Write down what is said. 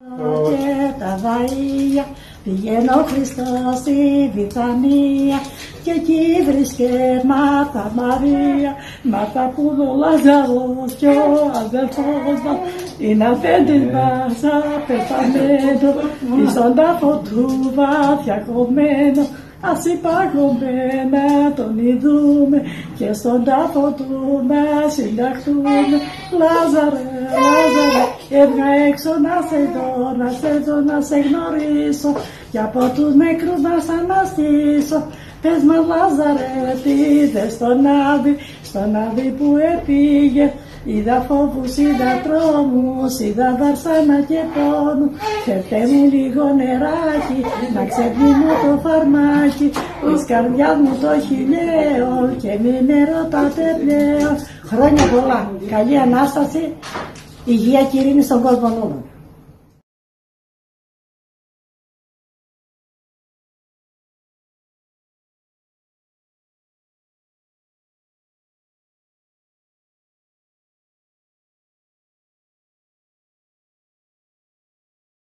Και τα βαΐα πηγαίνω ο Χριστός στη Βιθανία και εκεί βρίσκε Μάρτα Μαρία, Μάρτα που ο Λάζαρος κι ο αδελφός μας είναι απέναντι μας πεθαμένο ή στον τάφο του βαθιά κομμένο. Ας υπαγωμένα τον ειδούμε και στον τάφο του να συνταχθούμε. Λάζαρε, Λάζαρε, έβγα έξω να σε δω, να σε δω, να σε γνωρίσω και από τους νεκρούς να σ' αναστήσω. Πες μας Λάζαρε, τι είδες στον άδει που επήγε. Είδα φόβους, είδα τρόμους, είδα δαρσάνα και πόνου. Φέρτε μου λίγο νεράκι, να ξεπνίμω το φαρμάκι της καρδιάς μου το χιλιαίο και μην με ρωτάτε πλέον. Χρόνια πολλά, καλή Ανάσταση, υγεία και ειρήνη στον κόσμο όλων.